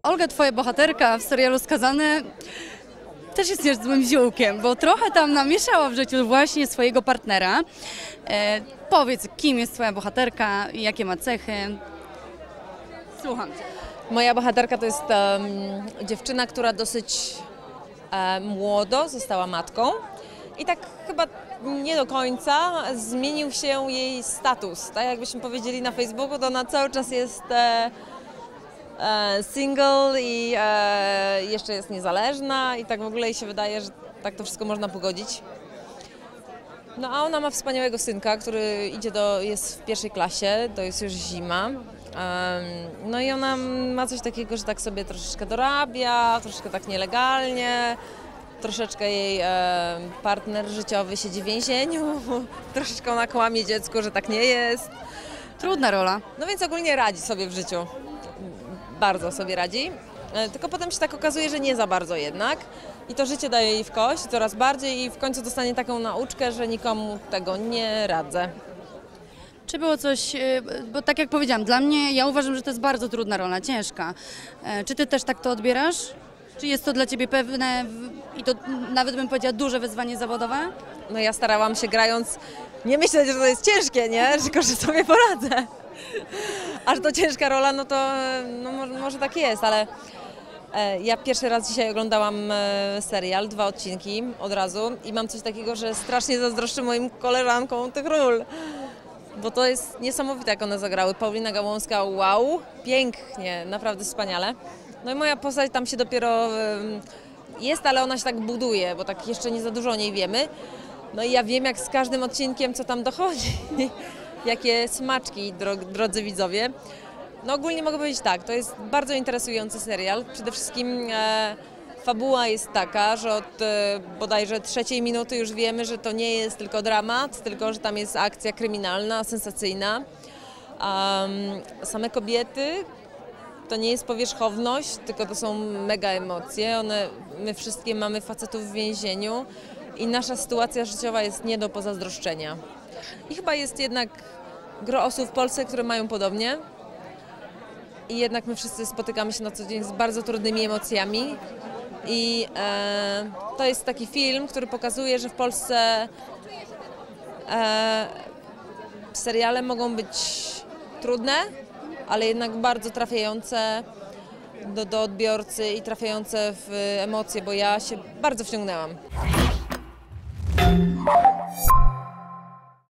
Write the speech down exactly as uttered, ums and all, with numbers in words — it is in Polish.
Olga, twoja bohaterka w serialu Skazane też jest niezłym ziółkiem, bo trochę tam namieszała w życiu właśnie swojego partnera. E, powiedz, kim jest twoja bohaterka, jakie ma cechy? Słucham cię. Moja bohaterka to jest um, dziewczyna, która dosyć um, młodo została matką i tak chyba nie do końca zmienił się jej status. Tak jakbyśmy powiedzieli na Facebooku, to ona cały czas jest e, e, single i e, jeszcze jest niezależna i tak w ogóle jej się wydaje, że tak to wszystko można pogodzić. No a ona ma wspaniałego synka, który idzie do, jest w pierwszej klasie, to jest już zima. No i ona ma coś takiego, że tak sobie troszeczkę dorabia, troszeczkę tak nielegalnie, troszeczkę jej partner życiowy siedzi w więzieniu, troszeczkę ona kłamie dziecku, że tak nie jest. Trudna rola. No więc ogólnie radzi sobie w życiu, bardzo sobie radzi, tylko potem się tak okazuje, że nie za bardzo jednak i to życie daje jej w kość coraz bardziej i w końcu dostanie taką nauczkę, że nikomu tego nie radzę. Czy było coś, bo tak jak powiedziałam, dla mnie, ja uważam, że to jest bardzo trudna rola, ciężka. Czy ty też tak to odbierasz? Czy jest to dla ciebie pewne i to nawet bym powiedziała duże wyzwanie zawodowe? No ja starałam się grając nie myśleć, że to jest ciężkie, nie? Tylko, że sobie poradzę. A że to ciężka rola, no to no może, może tak jest, ale e, ja pierwszy raz dzisiaj oglądałam e, serial, dwa odcinki od razu i mam coś takiego, że strasznie zazdroszczę moim koleżankom tych ról. Bo to jest niesamowite, jak one zagrały. Paulina Gałązka, wow, pięknie, naprawdę wspaniale. No i moja postać tam się dopiero jest, ale ona się tak buduje, bo tak jeszcze nie za dużo o niej wiemy. No i ja wiem, jak z każdym odcinkiem, co tam dochodzi, jakie smaczki, drodzy widzowie. No ogólnie mogę powiedzieć tak, to jest bardzo interesujący serial. Przede wszystkim e, fabuła jest taka, że od e, bodajże trzeciej minuty już wiemy, że to nie jest tylko dramat, tylko że tam jest akcja kryminalna, sensacyjna. Um, same kobiety to nie jest powierzchowność, tylko to są mega emocje. One, my wszystkie mamy facetów w więzieniu i nasza sytuacja życiowa jest nie do pozazdroszczenia. I chyba jest jednak gro osób w Polsce, które mają podobnie. I jednak my wszyscy spotykamy się na co dzień z bardzo trudnymi emocjami. I e, to jest taki film, który pokazuje, że w Polsce e, seriale mogą być trudne, ale jednak bardzo trafiające do, do odbiorcy i trafiające w emocje, bo ja się bardzo wciągnęłam.